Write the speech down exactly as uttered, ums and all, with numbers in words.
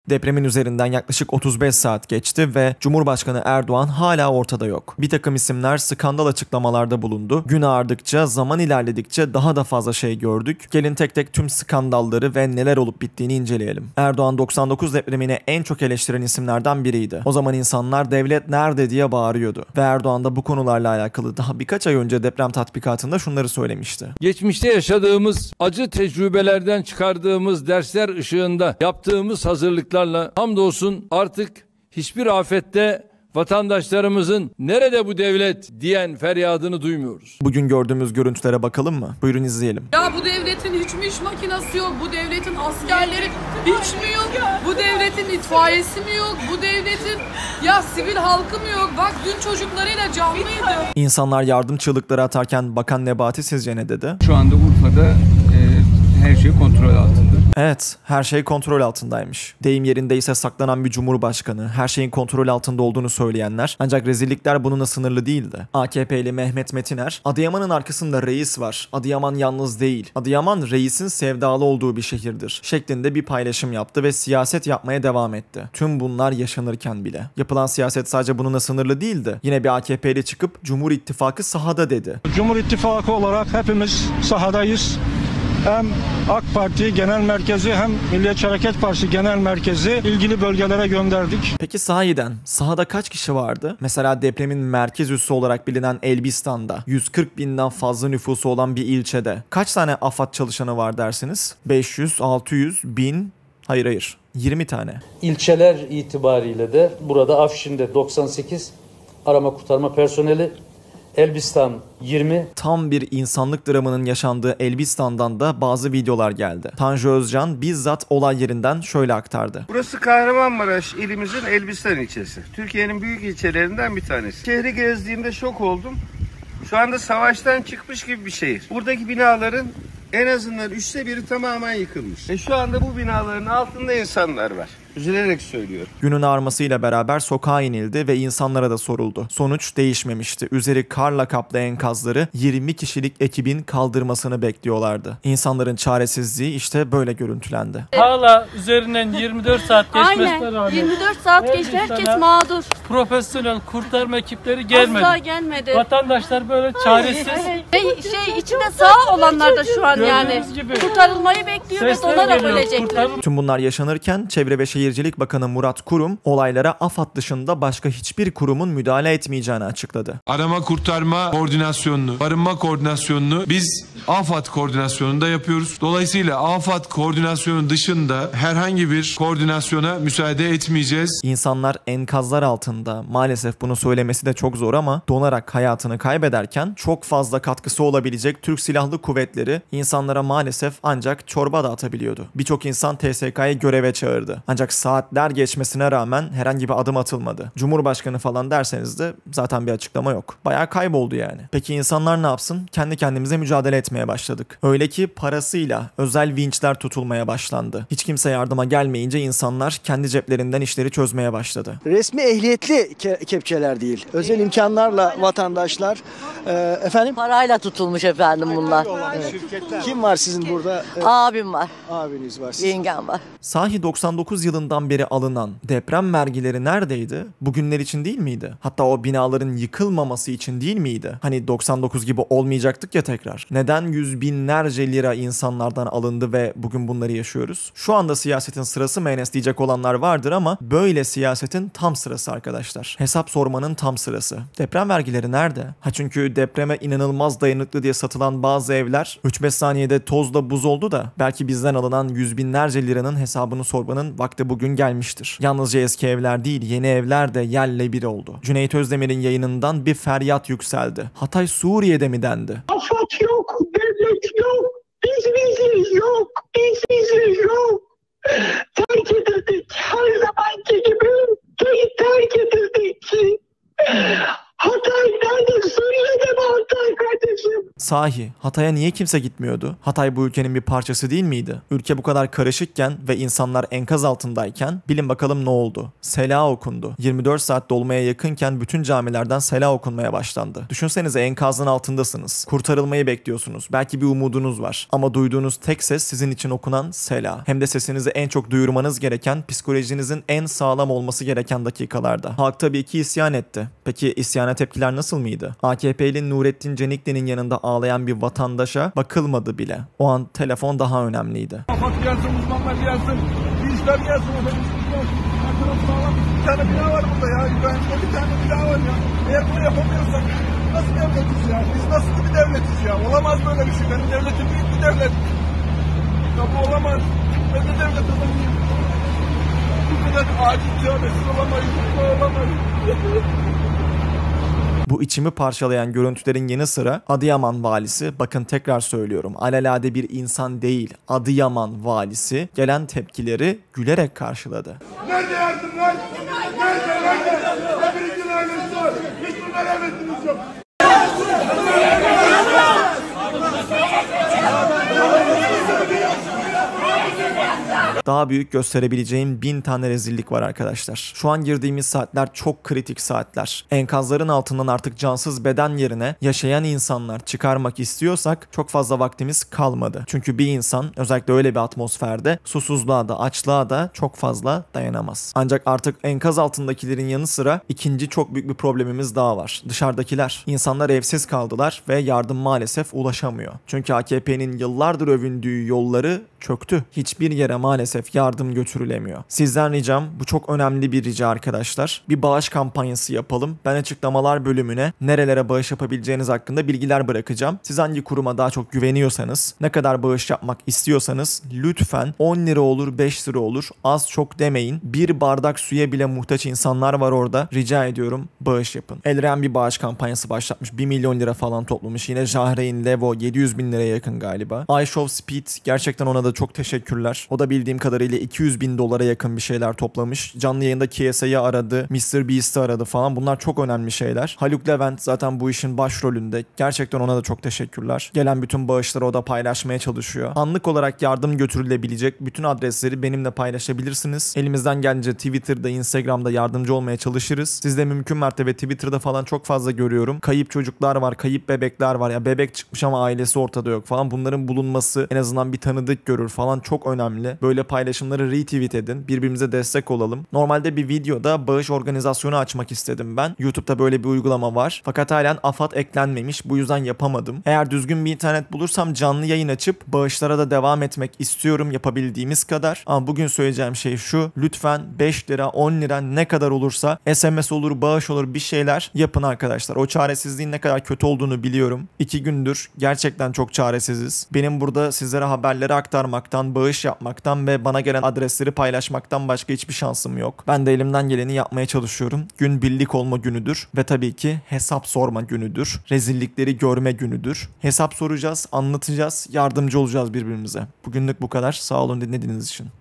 Depremin üzerinden yaklaşık otuz beş saat geçti ve Cumhurbaşkanı Erdoğan hala ortada yok. Bir takım isimler skandal açıklamalarda bulundu. Gün ağardıkça, zaman ilerledikçe daha da fazla şey gördük. Gelin tek tek tüm skandalları ve neler olup bittiğini inceleyelim. Erdoğan doksan dokuz depremini en çok eleştiren isimlerden biriydi. O zaman insanlar devlet nerede diye bağırıyordu. Ve Erdoğan da bu konularla alakalı daha birkaç ay önce deprem tatbikatında şunları söylemişti. Geçmişte yaşadığımız acı tecrübelerden çıkardığımız dersler ışığında yaptığımız hazırlıklarla hamdolsun artık hiçbir afette vatandaşlarımızın nerede bu devlet diyen feryadını duymuyoruz. Bugün gördüğümüz görüntülere bakalım mı? Buyurun izleyelim. Ya bu devletin hiç mi iş makinası yok? Bu devletin askerleri hiç mi yok? Bu devletin itfaiyesi mi yok? Bu devletin ya sivil halkı mı yok? Bak dün çocuklarıyla canlıydı. İnsanlar yardım çığlıkları atarken Bakan Nebati sizce ne dedi? Şu anda Urfa'da e, her şey kontrol altında. Evet, her şey kontrol altındaymış. Deyim yerindeyse saklanan bir cumhurbaşkanı, her şeyin kontrol altında olduğunu söyleyenler, ancak rezillikler bununla sınırlı değildi. A K P'li Mehmet Metiner, Adıyaman'ın arkasında reis var, Adıyaman yalnız değil, Adıyaman reisin sevdalı olduğu bir şehirdir şeklinde bir paylaşım yaptı ve siyaset yapmaya devam etti. Tüm bunlar yaşanırken bile. Yapılan siyaset sadece bununla sınırlı değildi. Yine bir A K P'li çıkıp Cumhur İttifakı sahada dedi. Cumhur İttifakı olarak hepimiz sahadayız. Hem AK Parti Genel Merkezi hem Milliyetçi Hareket Partisi Genel Merkezi ilgili bölgelere gönderdik. Peki sahiden sahada kaç kişi vardı? Mesela depremin merkez üssü olarak bilinen Elbistan'da yüz kırk binden fazla nüfusu olan bir ilçede kaç tane AFAD çalışanı var dersiniz? beş yüz, altı yüz, bin? Hayır hayır. yirmi tane. İlçeler itibariyle de burada Afşin'de doksan sekiz arama kurtarma personeli, Elbistan yirmi. Tam bir insanlık dramının yaşandığı Elbistan'dan da bazı videolar geldi. Tanju Özcan bizzat olay yerinden şöyle aktardı. Burası Kahramanmaraş ilimizin Elbistan ilçesi. Türkiye'nin büyük ilçelerinden bir tanesi. Şehri gezdiğimde şok oldum. Şu anda savaştan çıkmış gibi bir şehir. Buradaki binaların en azından üçte biri tamamen yıkılmış. Ve şu anda bu binaların altında insanlar var. Üzülerek söylüyorum. Günün ağarmasıyla beraber sokağa inildi ve insanlara da soruldu. Sonuç değişmemişti. Üzeri karla kaplı enkazları yirmi kişilik ekibin kaldırmasını bekliyorlardı. İnsanların çaresizliği işte böyle görüntülendi. Hala üzerinden yirmi dört saat geçmesine rağmen. Aynen. yirmi dört saat geçti. Herkes mağdur. Profesyonel kurtarma ekipleri gelmedi. Asla gelmedi. Vatandaşlar böyle çaresiz. Ve şey içinde sağ olanlar da şu an yani gibi. kurtarılmayı bekliyor ve donarak ölecekler. Tüm bunlar yaşanırken Çevre ve Şehircilik Bakanı Murat Kurum olaylara AFAD dışında başka hiçbir kurumun müdahale etmeyeceğini açıkladı. Arama kurtarma koordinasyonunu, barınma koordinasyonunu biz AFAD koordinasyonunda yapıyoruz. Dolayısıyla AFAD koordinasyonu dışında herhangi bir koordinasyona müsaade etmeyeceğiz. İnsanlar enkazlar altında, maalesef bunu söylemesi de çok zor ama donarak hayatını kaybederken çok fazla katkısı olabilecek Türk Silahlı Kuvvetleri insanlara maalesef ancak çorba dağıtabiliyordu. Birçok insan T S K'yı göreve çağırdı. Ancak saatler geçmesine rağmen herhangi bir adım atılmadı. Cumhurbaşkanı falan derseniz de zaten bir açıklama yok. Bayağı kayboldu yani. Peki insanlar ne yapsın? Kendi kendimize mücadele etmeye başladık. Öyle ki parasıyla özel vinçler tutulmaya başlandı. Hiç kimse yardıma gelmeyince insanlar kendi ceplerinden işleri çözmeye başladı. Resmi ehliyetli ke- kepçeler değil. Özel imkanlarla vatandaşlar e, efendim? Parayla tutulmuş efendim bunlar. Evet. Kim var sizin burada? Evet. Abim var. Abiniz var. Yengem var. Sahi doksan dokuz yılından beri alınan deprem vergileri neredeydi? Bugünler için değil miydi? Hatta o binaların yıkılmaması için değil miydi? Hani doksan dokuz gibi olmayacaktık ya tekrar. Neden yüz binlerce lira insanlardan alındı ve bugün bunları yaşıyoruz? Şu anda siyasetin sırası mı Enes diyecek olanlar vardır ama böyle siyasetin tam sırası arkadaşlar. Hesap sormanın tam sırası. Deprem vergileri nerede? Ha çünkü depreme inanılmaz dayanıklı diye satılan bazı evler üç beş saniyede tozla buz oldu da belki bizden alınan yüz binlerce liranın hesabını sormanın vakti bugün gelmiştir. Yalnızca eski evler değil, yeni evler de yerle bir oldu. Cüneyt Özdemir'in yayınından bir feryat yükseldi. Hatay Suriye'de mi dendi? AFAD yok, devlet yok, biz biziz yok, biz biziz yok. Terk edildik, her zamanki gibi terk edildik. Hatay nerede? Suriye'de mi Hatay kardeşim? Sahi Hatay'a niye kimse gitmiyordu? Hatay bu ülkenin bir parçası değil miydi? Ülke bu kadar karışıkken ve insanlar enkaz altındayken bilin bakalım ne oldu? Sela okundu. yirmi dört saat dolmaya yakınken bütün camilerden sela okunmaya başlandı. Düşünsenize enkazın altındasınız. Kurtarılmayı bekliyorsunuz. Belki bir umudunuz var. Ama duyduğunuz tek ses sizin için okunan sela. Hem de sesinizi en çok duyurmanız gereken, psikolojinizin en sağlam olması gereken dakikalarda. Halk tabii ki isyan etti. Peki isyana tepkiler nasıl mıydı? A K P'li Nurettin Cenikli'nin yanında ağlayan bir vatandaşa bakılmadı bile. O an telefon daha önemliydi. AFAD gelsin, uzmanlar gelsin, işler gelsin, efendim gelsin. Sağlam bir tane bina var burada ya. Güvenlikte bir tane bina var ya. Eğer bunu yapamıyorsak nasıl devletiz ya? Biz nasıl bir devletiz ya? Olamaz böyle bir şey. Benim devletim büyük bir devlet. Ya bu olamaz. Ben de devlet adamıyım. Bu kadar acil çaresiz olamayız. Bu olamayız. Bu içimi parçalayan görüntülerin yanı sıra Adıyaman valisi, bakın tekrar söylüyorum, alelade bir insan değil, Adıyaman valisi gelen tepkileri gülerek karşıladı. Nerede yardımlar? Nerede? Nerede? Hepinizin ailesi var. Hiç bunlar emretiniz yok. Daha büyük gösterebileceğim bin tane rezillik var arkadaşlar. Şu an girdiğimiz saatler çok kritik saatler. Enkazların altından artık cansız beden yerine yaşayan insanlar çıkarmak istiyorsak çok fazla vaktimiz kalmadı. Çünkü bir insan özellikle öyle bir atmosferde susuzluğa da açlığa da çok fazla dayanamaz. Ancak artık enkaz altındakilerin yanı sıra ikinci çok büyük bir problemimiz daha var. Dışarıdakiler. İnsanlar evsiz kaldılar ve yardım maalesef ulaşamıyor. Çünkü A K P'nin yıllardır övündüğü yolları çöktü. Hiçbir yere maalesef yardım götürülemiyor. Sizden ricam, bu çok önemli bir rica arkadaşlar. Bir bağış kampanyası yapalım. Ben açıklamalar bölümüne nerelere bağış yapabileceğiniz hakkında bilgiler bırakacağım. Siz hangi kuruma daha çok güveniyorsanız, ne kadar bağış yapmak istiyorsanız lütfen on lira olur, beş lira olur. Az çok demeyin. Bir bardak suya bile muhtaç insanlar var orada. Rica ediyorum, bağış yapın. Elren bir bağış kampanyası başlatmış. bir milyon lira falan toplamış. Yine Jahreyn Levo yedi yüz bin liraya yakın galiba. iShow Speed, gerçekten ona da çok teşekkürler. O da bildiğim kadarıyla iki yüz bin dolara yakın bir şeyler toplamış. Canlı yayında K S A'yı aradı, mister Beast'i aradı falan. Bunlar çok önemli şeyler. Haluk Levent zaten bu işin başrolünde. Gerçekten ona da çok teşekkürler. Gelen bütün bağışları o da paylaşmaya çalışıyor. Anlık olarak yardım götürülebilecek bütün adresleri benimle paylaşabilirsiniz. Elimizden gelince Twitter'da, Instagram'da yardımcı olmaya çalışırız. Siz de mümkün mertebe Twitter'da falan çok fazla görüyorum. Kayıp çocuklar var, kayıp bebekler var. Ya bebek çıkmış ama ailesi ortada yok falan. Bunların bulunması, en azından bir tanıdık görür falan, çok önemli. Böyle paylaşımları retweet edin. Birbirimize destek olalım. Normalde bir videoda bağış organizasyonu açmak istedim ben. YouTube'da böyle bir uygulama var. Fakat halen AFAD eklenmemiş. Bu yüzden yapamadım. Eğer düzgün bir internet bulursam canlı yayın açıp bağışlara da devam etmek istiyorum, yapabildiğimiz kadar. Ama bugün söyleyeceğim şey şu: lütfen beş lira, on lira, ne kadar olursa S M S olur, bağış olur, bir şeyler yapın arkadaşlar. O çaresizliğin ne kadar kötü olduğunu biliyorum. İki gündür gerçekten çok çaresiziz. Benim burada sizlere haberleri aktarmaktan, bağış yapmaktan ve bana gelen adresleri paylaşmaktan başka hiçbir şansım yok. Ben de elimden geleni yapmaya çalışıyorum. Gün birlik olma günüdür ve tabii ki hesap sorma günüdür. Rezillikleri görme günüdür. Hesap soracağız, anlatacağız, yardımcı olacağız birbirimize. Bugünlük bu kadar. Sağ olun dinlediğiniz için.